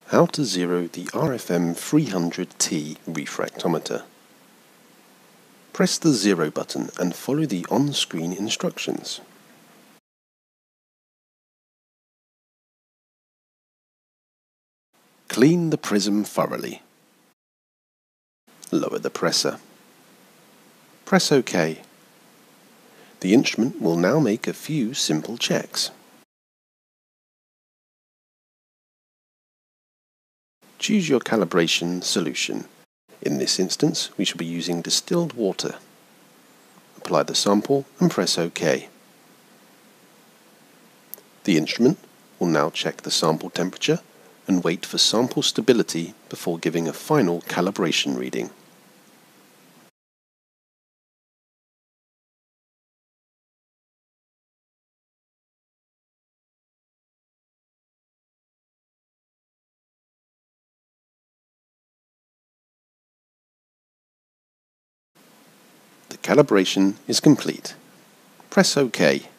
How to zero the RFM 300T refractometer. Press the zero button and follow the on-screen instructions. Clean the prism thoroughly. Lower the presser. Press OK. The instrument will now make a few simple checks. Choose your calibration solution. In this instance, we shall be using distilled water. Apply the sample and press OK. The instrument will now check the sample temperature and wait for sample stability before giving a final calibration reading. The calibration is complete. Press OK.